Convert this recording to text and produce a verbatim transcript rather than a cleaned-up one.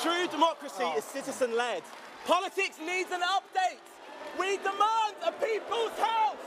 True democracy Oh. is citizen-led. Politics needs an update. We demand a people's house.